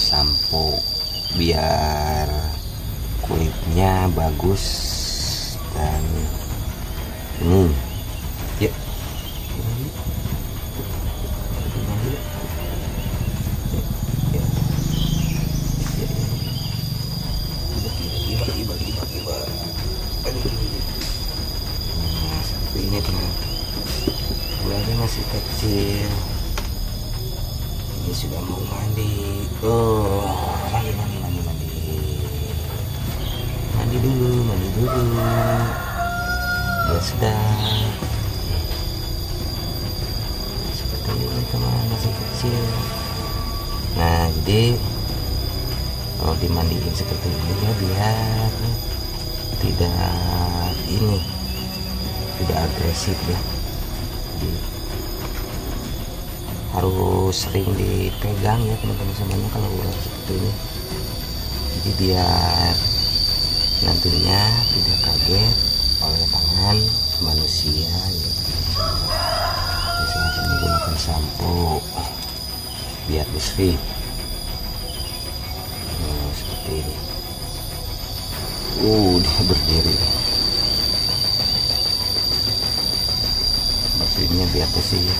sampo biar kulitnya bagus dan ini ya. Seperti ini teman, bulannya masih kecil. Ini sudah mau mandi. Mandi dulu. Ya sudah. Seperti ini teman, masih kecil. Nah, jadi kalau dimandiin seperti ini ya biar tidak agresif ya. Jadi harus sering dipegang ya teman-teman semuanya kalau udah seperti ini. Jadi biar nantinya tidak kaget oleh tangan manusia ya. Misalnya menggunakan sampo biar bersih. Seperti ini. Dia berdiri. Bersihnya biar bersih ya.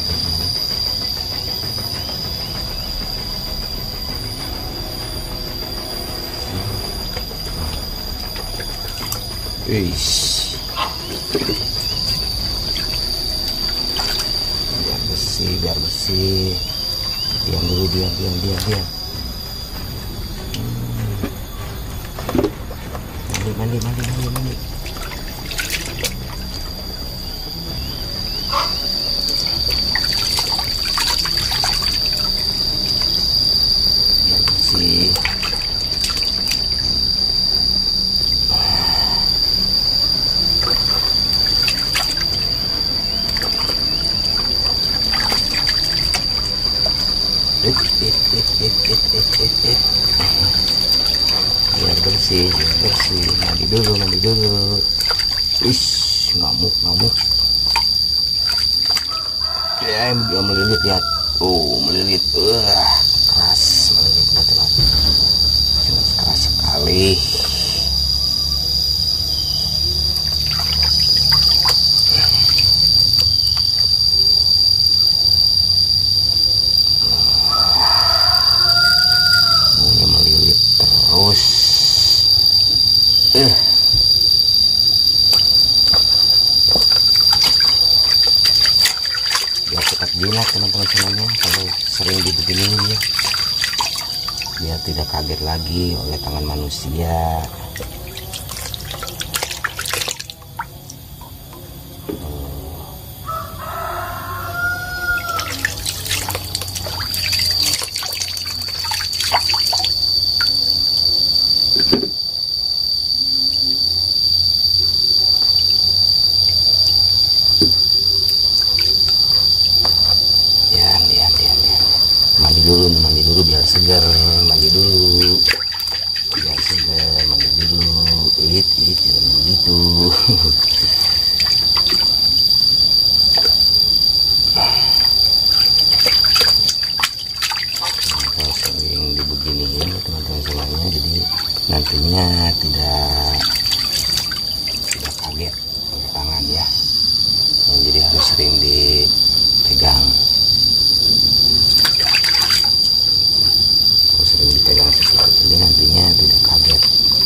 Biar bersih. Diam dulu, diam. Mandi. Biar bersih. Biar bersih. Mandi dulu. Ngamuk. Ya, dia melilit ya. Melilit. Keras melilitnya teman. Keras sekali. Terus biar tetap jinak teman-teman semuanya kalau sering dibeginiin ya, biar tidak kaget lagi oleh tangan manusia. Mandi dulu biar segar. Mandi dulu jangan begitu. Kalau sering dibeginiin ya teman-teman semuanya, jadi nantinya tidak kaget oleh tangan ya. Jadi harus sering dipegang. Sering dipegang seperti ini nantinya tidak kaget.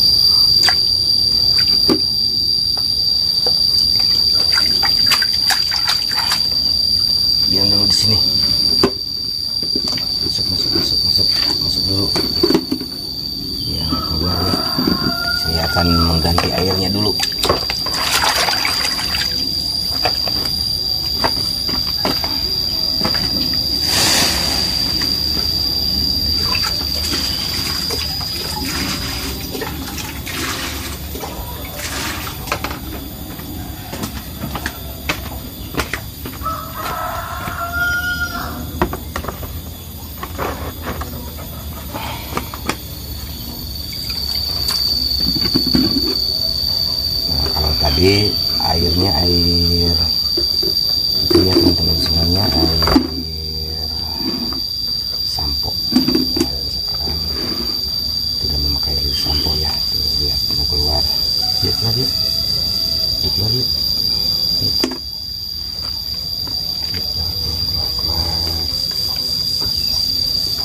Diam dulu di sini. Masuk dulu. Ya, keluar ya. Saya akan mengganti airnya dulu. Jadi airnya air itu ya teman-teman semuanya, air sampo. Sekarang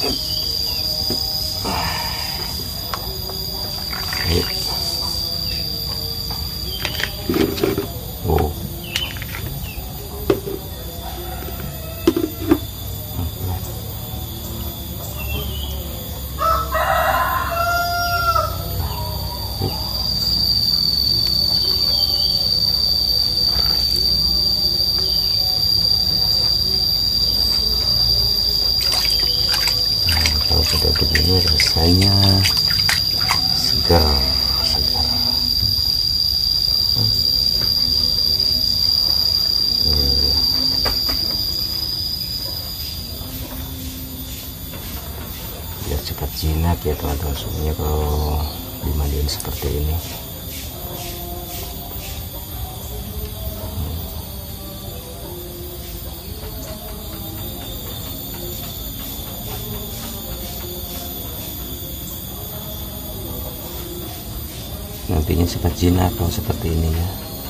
Oh. Kalau sudah begini rasanya segar. Biar cepat jinak ya teman-teman semuanya kalau dimandiin seperti ini. Nantinya cepat jinak kalau seperti ini ya.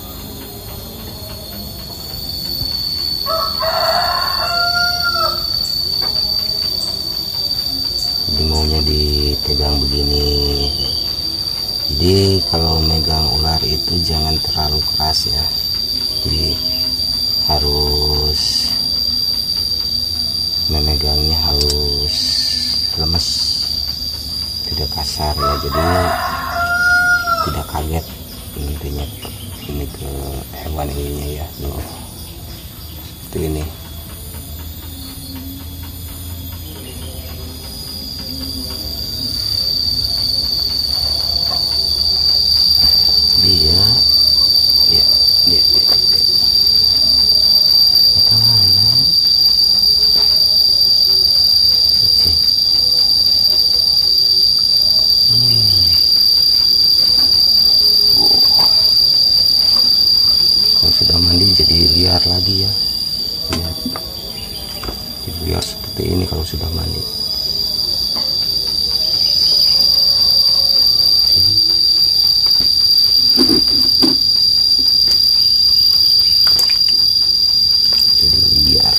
Jadi maunya dipegang begini. Jadi kalau megang ular itu jangan terlalu keras ya. Jadi harus memegangnya harus lemes, tidak kasar ya. Jadi tidak kaget nantinya ini ke hewan ininya ya. Loh, seperti ini. Dia apa mana? Oke. Kalau sudah mandi jadi liar lagi ya. Lihat, jadi liar seperti ini kalau sudah mandi. Jadi liar.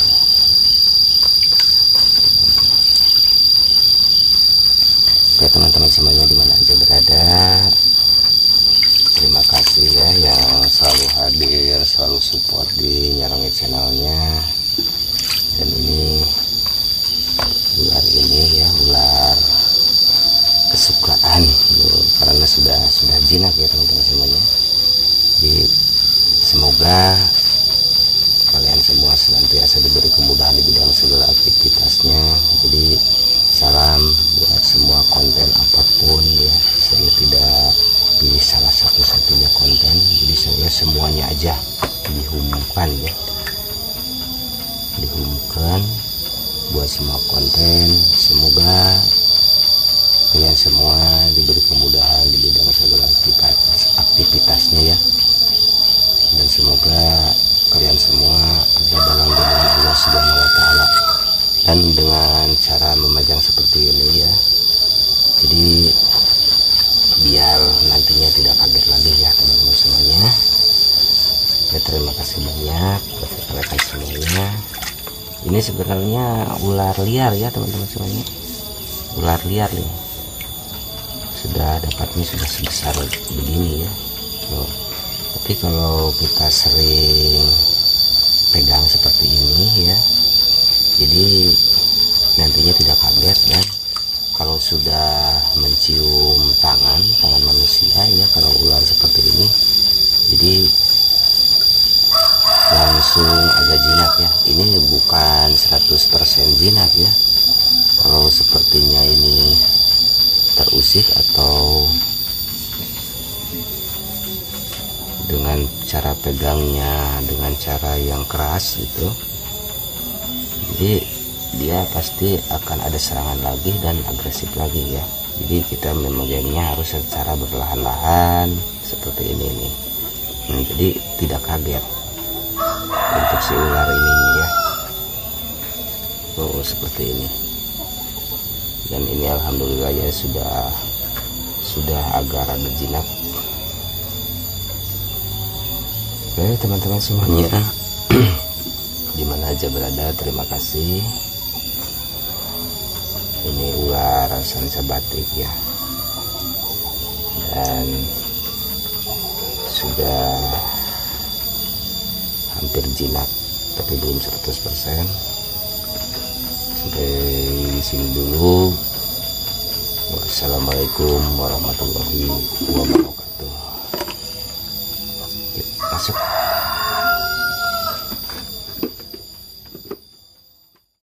Oke teman-teman semuanya dimana aja berada, terima kasih ya yang selalu hadir, selalu support di Nyarongi channelnya. Dan ini ular ini ya, ular kesukaan loh, karena sudah jinak ya teman-teman semuanya. Jadi semoga kalian semua senantiasa diberi kemudahan di bidang segala aktivitasnya. Jadi salam buat semua konten apapun ya. Saya tidak pilih salah satu-satunya konten, jadi saya semuanya aja dihumumkan ya, dihumumkan buat semua konten. Semoga kalian semua diberi kemudahan di bidang segala aktivitasnya ya, dan semoga kalian semua ada dalam lindungan Allah Subhanahu wa Ta'ala. Dan dengan cara memegang seperti ini ya, jadi biar nantinya tidak kaget lagi ya teman-teman semuanya ya. Terima kasih banyak buat rekan semuanya. Ini sebenarnya ular liar ya teman-teman semuanya, ular liar nih. Sudah dapatnya sudah sebesar begini ya. Loh, tapi kalau kita sering pegang seperti ini ya, jadi nantinya tidak kaget. Dan kalau sudah mencium tangan manusia ya, kalau ular seperti ini, jadi langsung agak jinak ya. Ini bukan 100% jinak ya. Kalau sepertinya ini terusik atau dengan cara pegangnya dengan cara yang keras gitu, jadi dia pasti akan ada serangan lagi dan agresif lagi ya. Jadi kita memegangnya harus secara berlahan-lahan seperti ini nih. Jadi tidak kaget untuk si ular ini ya. Oh seperti ini. Dan ini alhamdulillah ya sudah agak rada jinak. Oke teman-teman semuanya dimana aja berada, terima kasih sansa batik ya, dan sudah hampir jinak tapi belum 100%. Sampai di sini dulu. Wassalamualaikum warahmatullahi wabarakatuh.